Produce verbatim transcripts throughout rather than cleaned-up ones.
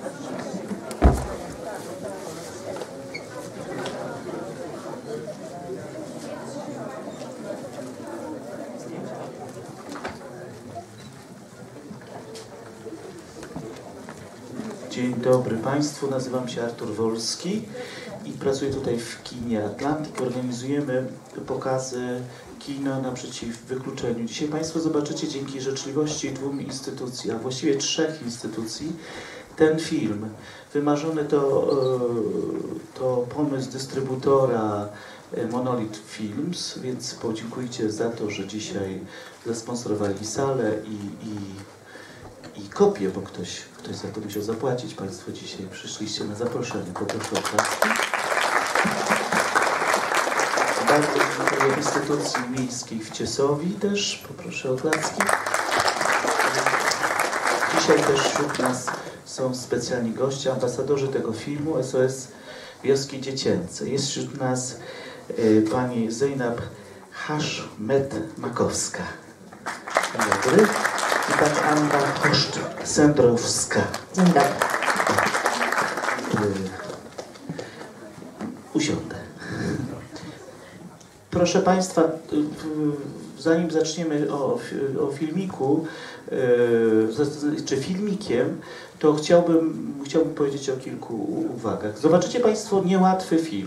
Dzień dobry Państwu, nazywam się Artur Wolski i pracuję tutaj w kinie Atlantik. Organizujemy pokazy kina naprzeciw wykluczeniu. Dzisiaj Państwo zobaczycie dzięki życzliwości dwóch instytucji, a właściwie trzech instytucji, ten film. Wymarzony to, to pomysł dystrybutora Monolith Films, więc podziękujcie za to, że dzisiaj zasponsorowali salę i, i I kopię, bo ktoś, ktoś za to musiał zapłacić. Państwo dzisiaj przyszliście na zaproszenie. Poproszę o klaski. Bardzo dziękuję instytucji miejskiej w Ciesowi też. Poproszę o klaski. Dzisiaj też wśród nas są specjalni goście, ambasadorzy tego filmu S O S Wioski Dziecięce. Jest wśród nas y, pani Zejnab Haszmet-Makowska. Dzień dobry. I pani Anna Hoszcz-Sędrowska. Dzień dobry. Usiądę. Proszę Państwa, zanim zaczniemy o, o filmiku, czy filmikiem, to chciałbym, chciałbym powiedzieć o kilku uwagach. Zobaczycie Państwo niełatwy film.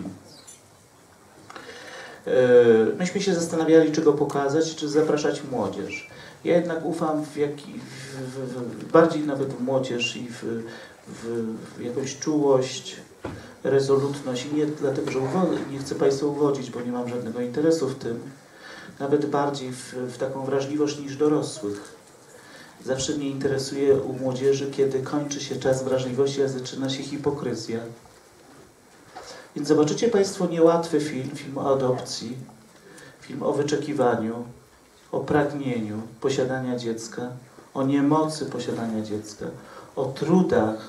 Myśmy się zastanawiali, czy go pokazać, czy zapraszać młodzież. Ja jednak ufam w, jaki, w, w, w bardziej nawet w młodzież i w, w, w jakąś czułość, rezolutność. I nie dlatego, że nie chcę Państwa uwodzić, bo nie mam żadnego interesu w tym. Nawet bardziej w, w taką wrażliwość niż dorosłych. Zawsze mnie interesuje u młodzieży, kiedy kończy się czas wrażliwości, a zaczyna się hipokryzja. Więc zobaczycie Państwo niełatwy film, film o adopcji, film o wyczekiwaniu, o pragnieniu posiadania dziecka, o niemocy posiadania dziecka, o trudach,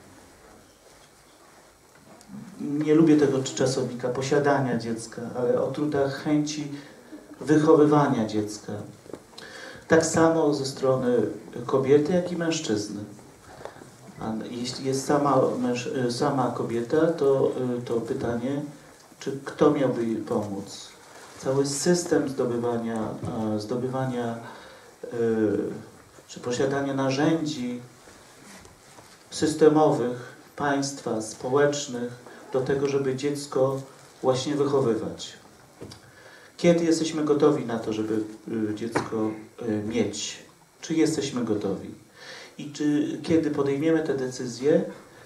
nie lubię tego czasownika, posiadania dziecka, ale o trudach chęci wychowywania dziecka. Tak samo ze strony kobiety, jak i mężczyzny. A jeśli jest sama, sama kobieta, to, to pytanie, czy kto miałby jej pomóc? Cały system zdobywania, zdobywania czy posiadania narzędzi systemowych, państwa, społecznych do tego, żeby dziecko właśnie wychowywać. Kiedy jesteśmy gotowi na to, żeby dziecko mieć? Czy jesteśmy gotowi? I czy kiedy podejmiemy te decyzje,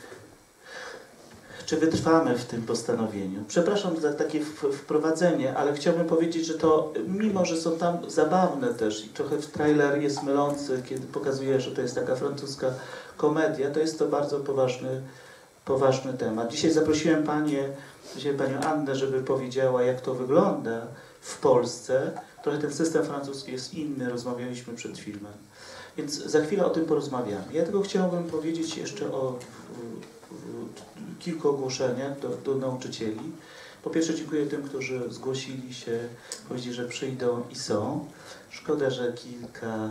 czy wytrwamy w tym postanowieniu? Przepraszam za takie wprowadzenie, ale chciałbym powiedzieć, że to, mimo że są tam zabawne też i trochę trailer jest mylący, kiedy pokazuje, że to jest taka francuska komedia, to jest to bardzo poważny, poważny temat. Dzisiaj zaprosiłem panię, dzisiaj panią Annę, żeby powiedziała, jak to wygląda w Polsce. Trochę ten system francuski jest inny, rozmawialiśmy przed filmem. Więc za chwilę o tym porozmawiamy. Ja tylko chciałbym powiedzieć jeszcze o kilku ogłoszeniach do, do nauczycieli. Po pierwsze dziękuję tym, którzy zgłosili się, powiedzieli, że przyjdą i są. Szkoda, że kilka,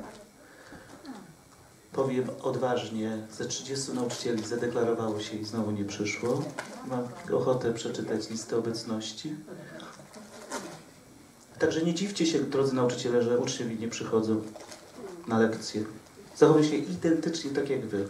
powiem odważnie, ze trzydziestu nauczycieli zadeklarowało się i znowu nie przyszło. Mam ochotę przeczytać listę obecności. Także nie dziwcie się, drodzy nauczyciele, że uczniowie nie przychodzą na lekcje. Zachowują się identycznie tak jak wy.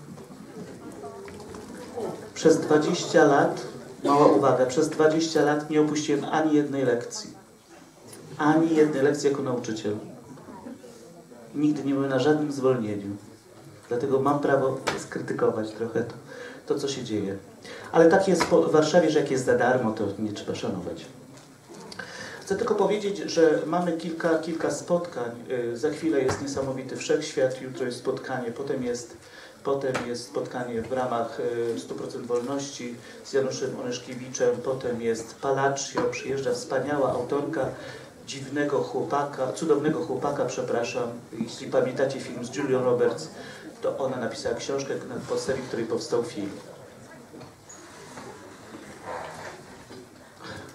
Przez dwadzieścia lat, mała uwaga, przez dwadzieścia lat nie opuściłem ani jednej lekcji. Ani jednej lekcji jako nauczyciel. Nigdy nie byłem na żadnym zwolnieniu. Dlatego mam prawo skrytykować trochę to, to co się dzieje. Ale tak jest w Warszawie, że jak jest za darmo, to nie trzeba szanować. Chcę tylko powiedzieć, że mamy kilka, kilka spotkań. Za chwilę jest Niesamowity Wszechświat, jutro jest spotkanie, potem jest, potem jest spotkanie w ramach stu procent wolności z Januszem Onyszkiewiczem, potem jest Palaccio, przyjeżdża wspaniała autorka Dziwnego Chłopaka, Cudownego Chłopaka, przepraszam. Jeśli pamiętacie film z Julią Roberts, to ona napisała książkę, na podstawie której powstał film.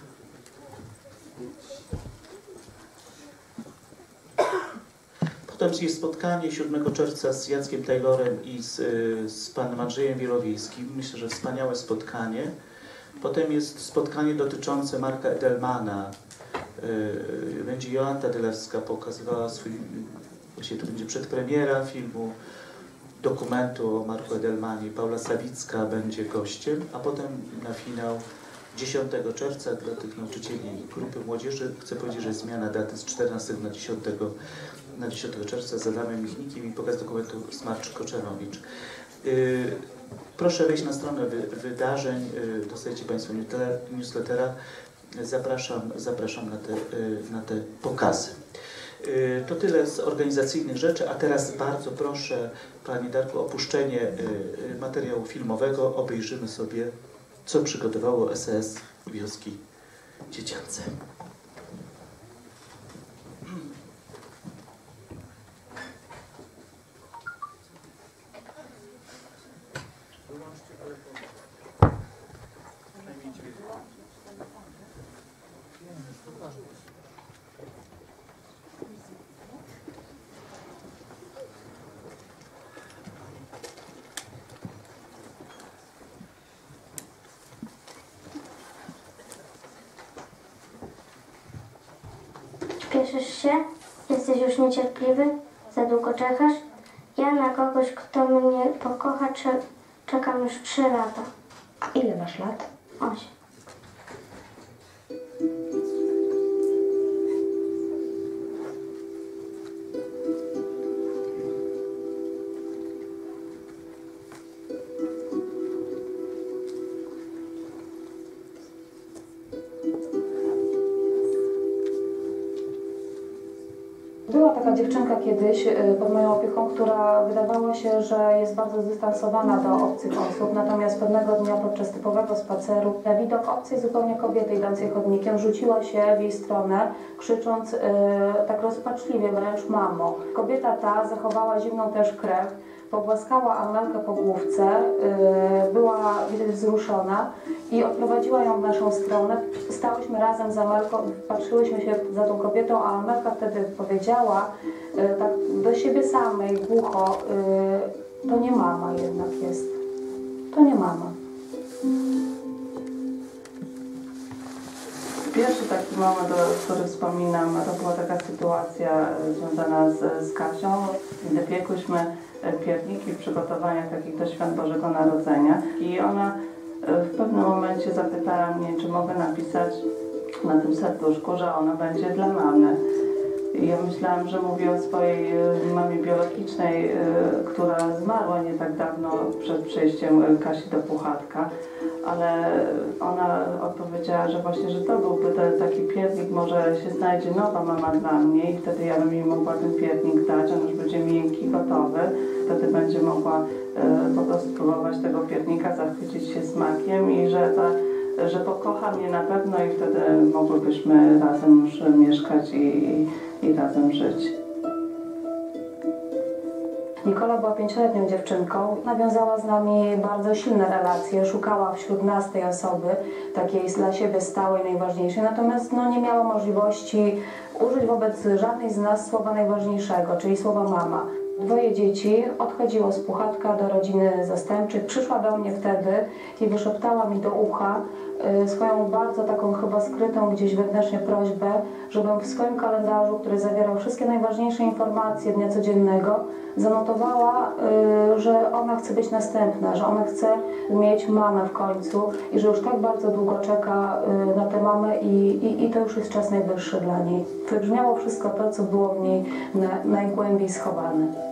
Potem Natomiast jest spotkanie siódmego czerwca z Jackiem Taylorem i z, z panem Andrzejem Wielowiejskim. Myślę, że wspaniałe spotkanie. Potem jest spotkanie dotyczące Marka Edelmana. Będzie Jolanta Dylewska pokazywała swój, właściwie to będzie przedpremiera filmu, dokumentu o Marku Edelmanie. Paula Sawicka będzie gościem, a potem na finał dziesiątego czerwca dla tych nauczycieli grupy młodzieży. Chcę powiedzieć, że jest zmiana daty z czternastego na dziesiątego, na dziesiątego czerwca z Adamem Michnikiem i pokaz dokumentu Smarcz Koczerowicz. Yy, proszę wejść na stronę wy, wydarzeń, yy, dostajecie Państwo newslettera. Zapraszam, zapraszam na te, yy, na te pokazy. Yy, to tyle z organizacyjnych rzeczy, a teraz bardzo proszę Pani Darku o opuszczenie yy, materiału filmowego. Obejrzymy sobie, co przygotowało S E S Wioski Dziecięce. Spieszysz się? Jesteś już niecierpliwy? Za długo czekasz? Ja na kogoś, kto mnie pokocha, cze czekam już trzy lata. A ile masz lat? Osiem. Była taka dziewczynka kiedyś pod moją opieką, która wydawała się, że jest bardzo zdystansowana do obcych osób, natomiast pewnego dnia podczas typowego spaceru na widok obcej zupełnie kobiety idącej chodnikiem rzuciła się w jej stronę, krzycząc yy, tak rozpaczliwie, wręcz mamo. Kobieta ta zachowała zimną też krew, pogłaskała Amelkę po główce, yy, była widać wzruszona i odprowadziła ją w naszą stronę. Stałyśmy razem z Amelką, patrzyłyśmy się za tą kobietą, a Amelka wtedy powiedziała yy, tak do siebie samej, głucho, yy, to nie mama jednak jest, to nie mama. Pierwszy taki moment, który wspominam, to była taka sytuacja związana z, z Kasią, gdy piekłyśmy pierniki w przygotowaniach takich do Świąt Bożego Narodzenia i ona w pewnym momencie zapytała mnie, czy mogę napisać na tym serduszku, że ona będzie dla mamy. I ja myślałam, że mówi o swojej mamie biologicznej, która zmarła nie tak dawno przed przyjściem Kasi do Puchatka, ale ona odpowiedziała, że właśnie, że to byłby ten taki piernik, może się znajdzie nowa mama dla mnie i wtedy ja bym jej mogła ten piernik dać, on już będzie miękki, gotowy, wtedy będzie mogła po prostu spróbować tego piernika, zachwycić się smakiem i że ta że pokocha mnie na pewno i wtedy mogłybyśmy razem już mieszkać i, i, i razem żyć. Nikola była pięcioletnią dziewczynką, nawiązała z nami bardzo silne relacje, szukała wśród nas tej osoby, takiej dla siebie stałej, najważniejszej, natomiast no, nie miała możliwości użyć wobec żadnej z nas słowa najważniejszego, czyli słowa mama. Dwoje dzieci odchodziło z Puchatka do rodziny zastępczych. Przyszła do mnie wtedy i wyszeptała mi do ucha y, swoją bardzo taką chyba skrytą gdzieś wewnętrznie prośbę, żebym w swoim kalendarzu, który zawierał wszystkie najważniejsze informacje dnia codziennego, zanotowała, y, że ona chce być następna, że ona chce mieć mamę w końcu i że już tak bardzo długo czeka y, na tę mamę i, i, i to już jest czas najwyższy dla niej. Wybrzmiało wszystko to, co było w niej na, najgłębiej schowane.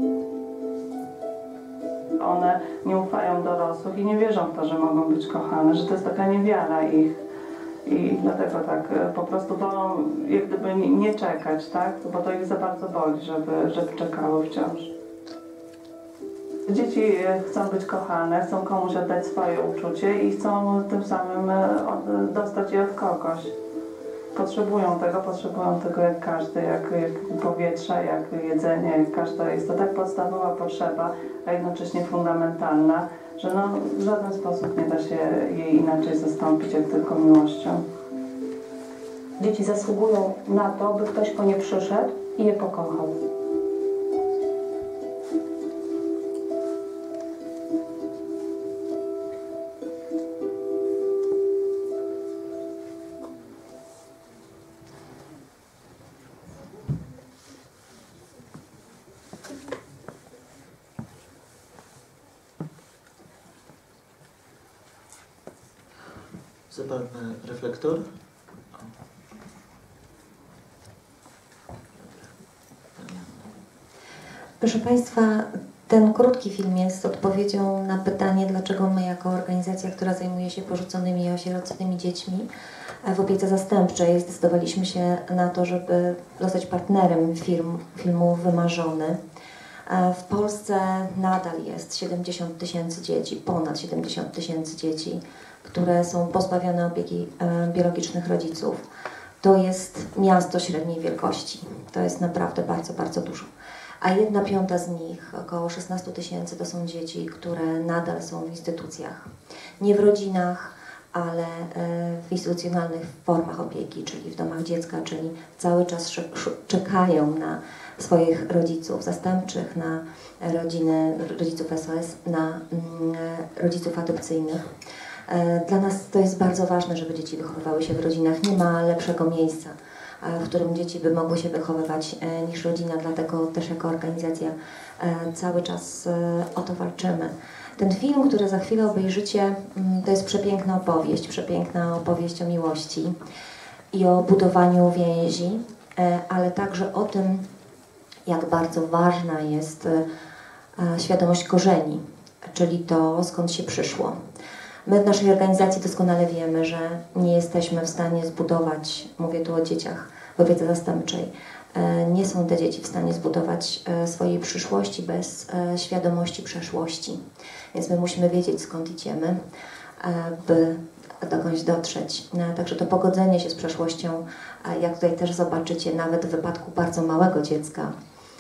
One nie ufają dorosłych i nie wierzą w to, że mogą być kochane, że to jest taka niewiara ich. I dlatego tak po prostu wolą jak gdyby nie czekać, tak? Bo to ich za bardzo boli, żeby, żeby czekały wciąż. Dzieci chcą być kochane, chcą komuś oddać swoje uczucie i chcą tym samym dostać je od kogoś. Potrzebują tego, potrzebują tego jak każdy, jak, jak powietrze, jak jedzenie, jak każda. Jest to tak podstawowa potrzeba, a jednocześnie fundamentalna, że no, w żaden sposób nie da się jej inaczej zastąpić, jak tylko miłością. Dzieci zasługują na to, by ktoś po nie przyszedł i je pokochał. Zapalmy reflektor. Proszę Państwa, ten krótki film jest odpowiedzią na pytanie, dlaczego my jako organizacja, która zajmuje się porzuconymi i osieroconymi dziećmi w opiece zastępczej, zdecydowaliśmy się na to, żeby zostać partnerem film, filmu Wymarzony. W Polsce nadal jest siedemdziesiąt tysięcy dzieci, ponad siedemdziesiąt tysięcy dzieci, które są pozbawione opieki biologicznych rodziców. To jest miasto średniej wielkości. To jest naprawdę bardzo, bardzo dużo. A jedna piąta z nich, około szesnaście tysięcy, to są dzieci, które nadal są w instytucjach. Nie w rodzinach, ale w instytucjonalnych formach opieki, czyli w domach dziecka, czyli cały czas czekają na swoich rodziców zastępczych, na rodziny, rodziców S O S, na rodziców adopcyjnych. Dla nas to jest bardzo ważne, żeby dzieci wychowywały się w rodzinach. Nie ma lepszego miejsca, w którym dzieci by mogły się wychowywać niż rodzina, dlatego też jako organizacja cały czas o to walczymy. Ten film, który za chwilę obejrzycie, to jest przepiękna opowieść, przepiękna opowieść o miłości i o budowaniu więzi, ale także o tym, jak bardzo ważna jest świadomość korzeni, czyli to, skąd się przyszło. My w naszej organizacji doskonale wiemy, że nie jesteśmy w stanie zbudować, mówię tu o dzieciach w opiece zastępczej, nie są te dzieci w stanie zbudować swojej przyszłości bez świadomości przeszłości. Więc my musimy wiedzieć, skąd idziemy, by dokądś dotrzeć. Także to pogodzenie się z przeszłością, jak tutaj też zobaczycie, nawet w wypadku bardzo małego dziecka,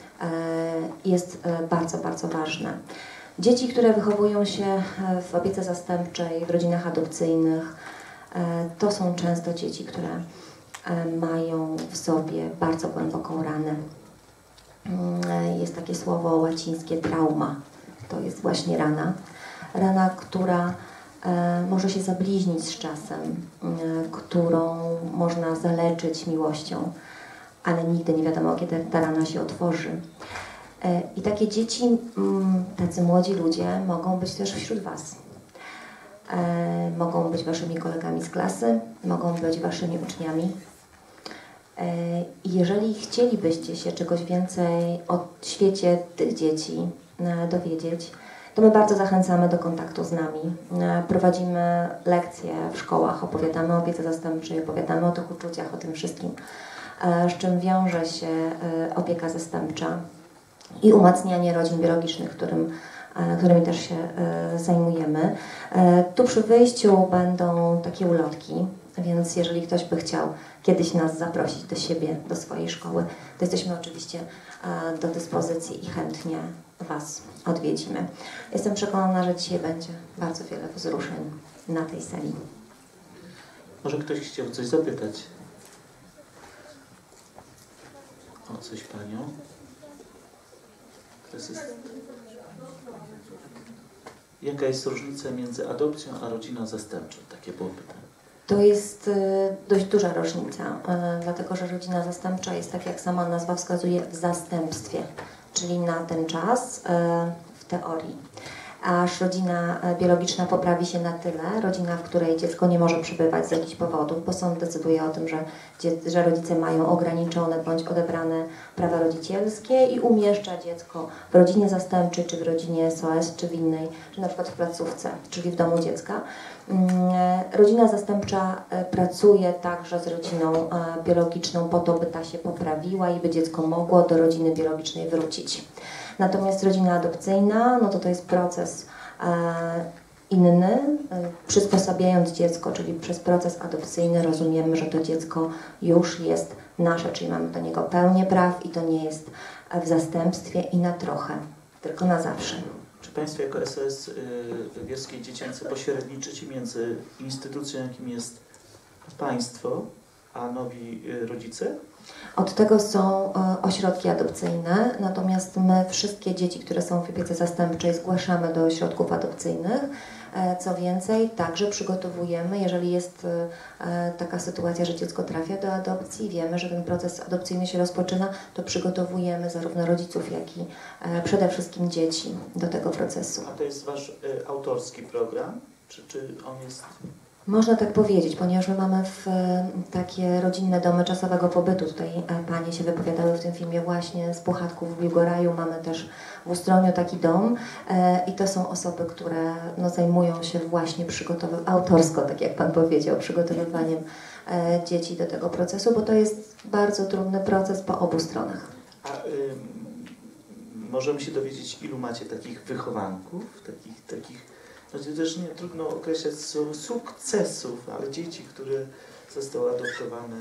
jest bardzo, bardzo ważne. Dzieci, które wychowują się w opiece zastępczej, w rodzinach adopcyjnych, to są często dzieci, które mają w sobie bardzo głęboką ranę. Jest takie słowo łacińskie trauma. To jest właśnie rana. Rana, która może się zabliźnić z czasem, którą można zaleczyć miłością, ale nigdy nie wiadomo, kiedy ta rana się otworzy. I takie dzieci, tacy młodzi ludzie mogą być też wśród Was. Mogą być Waszymi kolegami z klasy, mogą być Waszymi uczniami. I jeżeli chcielibyście się czegoś więcej o świecie tych dzieci dowiedzieć, to my bardzo zachęcamy do kontaktu z nami. Prowadzimy lekcje w szkołach, opowiadamy o opiece zastępczej, opowiadamy o tych uczuciach, o tym wszystkim, z czym wiąże się opieka zastępcza i umacnianie rodzin biologicznych, którym, którymi też się zajmujemy. Tu przy wyjściu będą takie ulotki, więc jeżeli ktoś by chciał kiedyś nas zaprosić do siebie, do swojej szkoły, to jesteśmy oczywiście do dyspozycji i chętnie Was odwiedzimy. Jestem przekonana, że dzisiaj będzie bardzo wiele wzruszeń na tej sali. Może ktoś chciał coś zapytać? O coś Panią? Jest... Jaka jest różnica między adopcją a rodziną zastępczą? Takie było pytanie. To jest y, dość duża różnica, y, dlatego że rodzina zastępcza jest, tak jak sama nazwa wskazuje, w zastępstwie, czyli na ten czas y, w teorii. Aż rodzina biologiczna poprawi się na tyle, rodzina, w której dziecko nie może przebywać z jakichś powodów, bo sąd decyduje o tym, że, że rodzice mają ograniczone bądź odebrane prawa rodzicielskie i umieszcza dziecko w rodzinie zastępczej, czy w rodzinie S O S, czy w innej, czy na przykład w placówce, czyli w domu dziecka. Rodzina zastępcza pracuje także z rodziną biologiczną po to, by ta się poprawiła i by dziecko mogło do rodziny biologicznej wrócić. Natomiast rodzina adopcyjna, no to to jest proces e, inny, e, przysposabiając dziecko, czyli przez proces adopcyjny rozumiemy, że to dziecko już jest nasze, czyli mamy do niego pełnię praw i to nie jest w zastępstwie i na trochę, tylko na zawsze. Czy Państwo jako S O S y, Bielskie i Dziecięce pośredniczycie między instytucją, jakim jest państwo, a nowi y, rodzice? Od tego są e, ośrodki adopcyjne, natomiast my wszystkie dzieci, które są w opiece zastępczej, zgłaszamy do ośrodków adopcyjnych. E, co więcej, także przygotowujemy, jeżeli jest e, taka sytuacja, że dziecko trafia do adopcji, wiemy, że ten proces adopcyjny się rozpoczyna, to przygotowujemy zarówno rodziców, jak i e, przede wszystkim dzieci do tego procesu. A to jest Wasz y, autorski program? Czy, czy on jest... Można tak powiedzieć, ponieważ my mamy w, takie rodzinne domy czasowego pobytu. Tutaj panie się wypowiadały w tym filmie właśnie z Puchatków w Biłgoraju. Mamy też w Ustroniu taki dom e, i to są osoby, które no, zajmują się właśnie przygotowywaniem, autorsko, tak jak pan powiedział, przygotowywaniem e, dzieci do tego procesu, bo to jest bardzo trudny proces po obu stronach. A y, możemy się dowiedzieć, ilu macie takich wychowanków, takich, takich no to też nie trudno określać sukcesów, ale dzieci, które zostały adoptowane.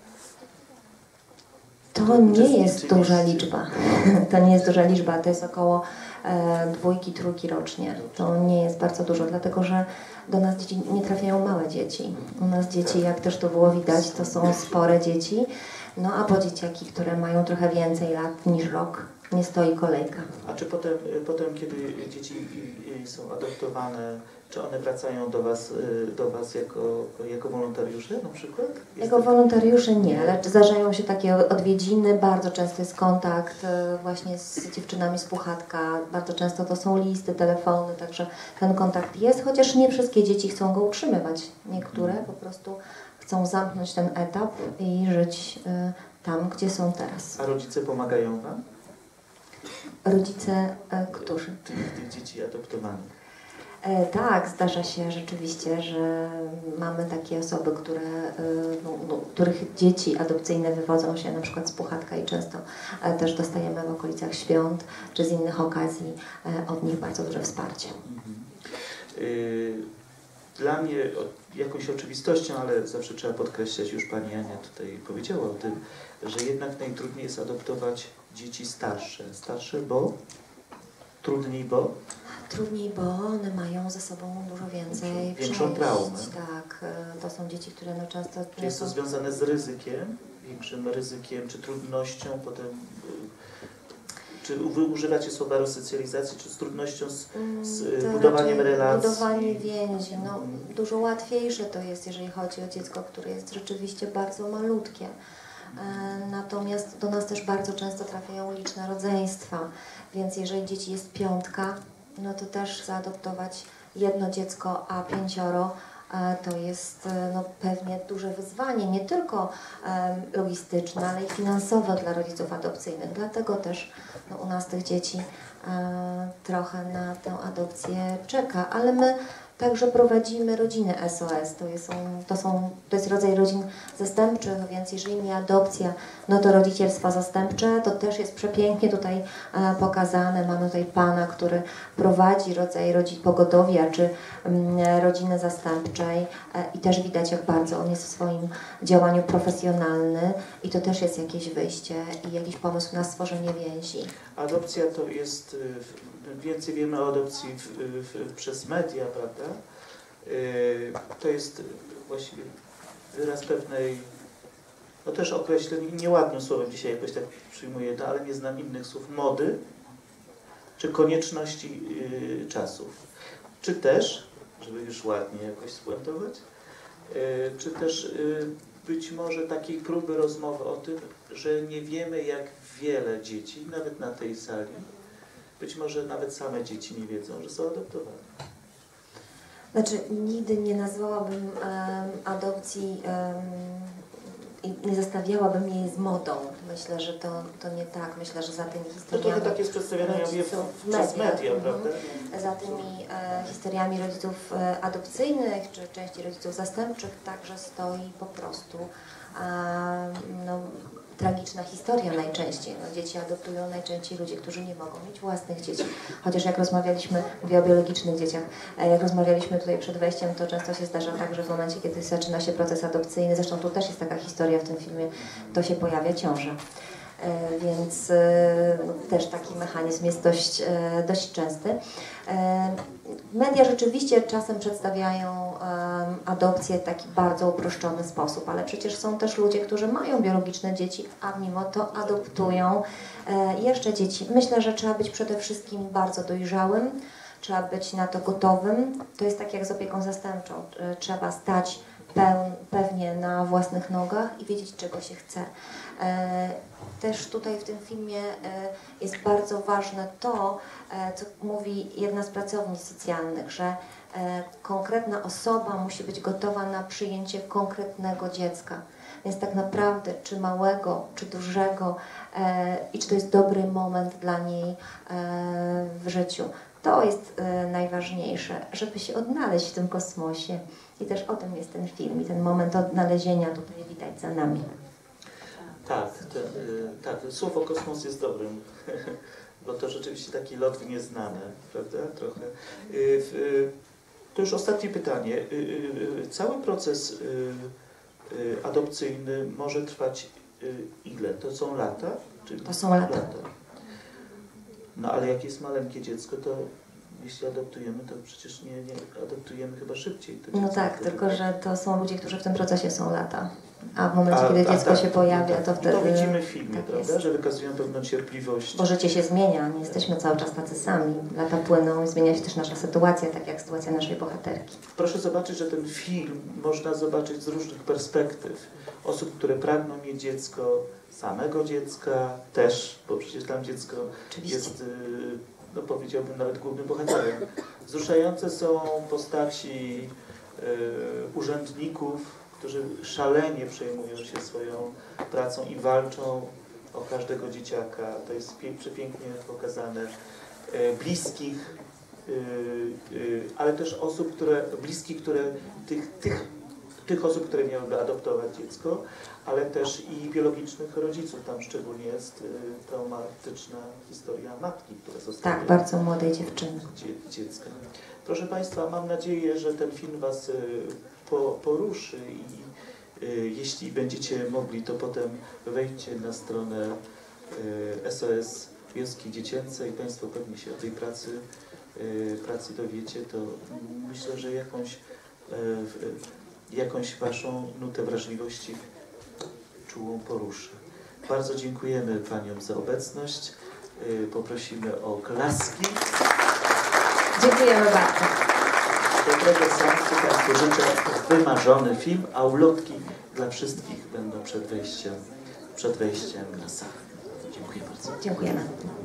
To nie jest duża liczba. To nie jest duża liczba, to jest około e, dwójki, trójki rocznie. To nie jest bardzo dużo, dlatego że do nas dzieci nie trafiają małe dzieci. U nas dzieci, jak też to było widać, to są spore dzieci. No a po dzieciaki, które mają trochę więcej lat niż rok, nie stoi kolejka. A czy potem, potem kiedy dzieci są adoptowane, czy one wracają do Was, do was jako, jako wolontariusze na przykład? Jest Jako tak? wolontariusze nie, ale zdarzają się takie odwiedziny, bardzo często jest kontakt właśnie z dziewczynami z Puchatka, bardzo często to są listy, telefony, także ten kontakt jest, chociaż nie wszystkie dzieci chcą go utrzymywać. Niektóre po prostu chcą zamknąć ten etap i żyć tam, gdzie są teraz. A rodzice pomagają Wam? Rodzice, którzy? Tych, tych dzieci adoptowanych. E, tak, zdarza się rzeczywiście, że mamy takie osoby, które, e, no, no, których dzieci adopcyjne wywodzą się na przykład z Puchatka i często e, też dostajemy w okolicach świąt czy z innych okazji e, od nich bardzo duże wsparcie. Mhm. Y, Dla mnie o, jakąś oczywistością, ale zawsze trzeba podkreślać, już Pani Ania tutaj powiedziała o tym, że jednak najtrudniej jest adoptować dzieci starsze. Starsze, bo? Trudniej, bo? Trudniej, bo one mają ze sobą dużo więcej Większą przejść. traumę. Tak, to są dzieci, które no często... Czy jest to są... związane z ryzykiem, większym ryzykiem, czy trudnością potem, czy wy używacie słowa resocjalizacji, czy z trudnością z, z To budowaniem raczej relacji? Budowanie więzi. No, dużo łatwiejsze to jest, jeżeli chodzi o dziecko, które jest rzeczywiście bardzo malutkie. Natomiast do nas też bardzo często trafiają liczne rodzeństwa, więc jeżeli dzieci jest piątka, no to też zaadoptować jedno dziecko, a pięcioro to jest no, pewnie duże wyzwanie, nie tylko um, logistyczne, ale i finansowe dla rodziców adopcyjnych. Dlatego też no, u nas tych dzieci um, trochę na tę adopcję czeka, ale my także prowadzimy rodziny S O S. To, jest, to, są, to jest rodzaj rodzin zastępczych, więc jeżeli nie adopcja, no to rodzicielstwa zastępcze, to też jest przepięknie tutaj e, pokazane. Mamy tutaj pana, który prowadzi rodzaj rodzin pogotowia czy m, rodziny zastępczej e, i też widać, jak bardzo on jest w swoim działaniu profesjonalny i to też jest jakieś wyjście i jakiś pomysł na stworzenie więzi. Adopcja to jest, więcej wiemy o adopcji w, w, przez media, prawda? To jest właściwie wyraz pewnej, no też określenie, nieładnym słowem dzisiaj jakoś tak przyjmuję to, ale nie znam innych słów, mody, czy konieczności czasów. Czy też, żeby już ładnie jakoś spuentować, czy też być może takiej próby rozmowy o tym, że nie wiemy, jak wiele dzieci, nawet na tej sali, być może nawet same dzieci nie wiedzą, że są adoptowane. Znaczy, nigdy nie nazwałabym um, adopcji um, i nie zestawiałabym jej z modą. Myślę, że to, to nie tak. Myślę, że za tymi To historiami trochę tak jest przedstawiane ja wiem, przez media, prawda? Za tymi e, historiami rodziców e, adopcyjnych czy części rodziców zastępczych także stoi po prostu e, no, tragiczna historia najczęściej. No, dzieci adoptują najczęściej ludzie, którzy nie mogą mieć własnych dzieci. Chociaż jak rozmawialiśmy, mówię o biologicznych dzieciach, jak rozmawialiśmy tutaj przed wejściem, to często się zdarza tak, że w momencie, kiedy zaczyna się proces adopcyjny, zresztą tu też jest taka historia w tym filmie, to się pojawia ciąża. Więc no, też taki mechanizm jest dość, dość częsty. Media rzeczywiście czasem przedstawiają adopcję w taki bardzo uproszczony sposób, ale przecież są też ludzie, którzy mają biologiczne dzieci, a mimo to adoptują jeszcze dzieci. Myślę, że trzeba być przede wszystkim bardzo dojrzałym, trzeba być na to gotowym. To jest tak jak z opieką zastępczą. Trzeba stać peł- pewnie na własnych nogach i wiedzieć, czego się chce. E, Też tutaj w tym filmie e, jest bardzo ważne to, e, co mówi jedna z pracownic socjalnych, że e, konkretna osoba musi być gotowa na przyjęcie konkretnego dziecka. Więc tak naprawdę, czy małego, czy dużego, e, i czy to jest dobry moment dla niej e, w życiu. To jest e, najważniejsze, żeby się odnaleźć w tym kosmosie. I też o tym jest ten film i ten moment odnalezienia tutaj widać za nami. Tak, ten, y, tak, słowo kosmos jest dobrym, bo to rzeczywiście taki lot w nieznane, prawda, trochę. Y, y, to już ostatnie pytanie. Y, y, cały proces y, y, adopcyjny może trwać y, ile? To są lata? Czy To są lata. No ale jak jest maleńkie dziecko, to jeśli adoptujemy, to przecież nie, nie adoptujemy chyba szybciej. To No dziecko, tak, to tylko tak. że to są ludzie, którzy w tym procesie są lata. A w momencie, A, kiedy a, dziecko tak, się pojawia, tak. to I wtedy... to widzimy w filmie, tak prawda, jest. że wykazują pewną cierpliwość. Bo życie się zmienia, nie jesteśmy cały czas tacy sami. Lata płyną i zmienia się też nasza sytuacja, tak jak sytuacja naszej bohaterki. Proszę zobaczyć, że ten film można zobaczyć z różnych perspektyw. Osób, które pragną mieć dziecko, samego dziecka też, bo przecież tam dziecko Oczywiście. jest, y, no powiedziałbym, nawet głównym bohaterem. Wzruszające są postaci y, urzędników, którzy szalenie przejmują się swoją pracą i walczą o każdego dzieciaka. To jest pie- przepięknie pokazane. Y, bliskich, y, y, ale też osób, które, bliskich, które, tych, tych, tych osób, które miałyby adoptować dziecko, ale też i biologicznych rodziców. Tam szczególnie jest y, traumatyczna historia matki, która została Tak, bardzo młodej dziewczyny. dzie- dziecka. Proszę Państwa, mam nadzieję, że ten film Was y, po, poruszy i y, jeśli będziecie mogli, to potem wejdźcie na stronę y, S O S Wioski Dziecięce i Państwo pewnie się o tej pracy, y, pracy dowiecie, to myślę, że jakąś, y, y, jakąś Waszą nutę wrażliwości czułą poruszy. Bardzo dziękujemy Paniom za obecność. Y, Poprosimy o klaski. Dziękujemy bardzo. Dobrego seansu Państwu życzę wymarzony film, a ulotki dla wszystkich będą przed wejściem, przed wejściem na salę. Dziękuję bardzo. Dziękujemy.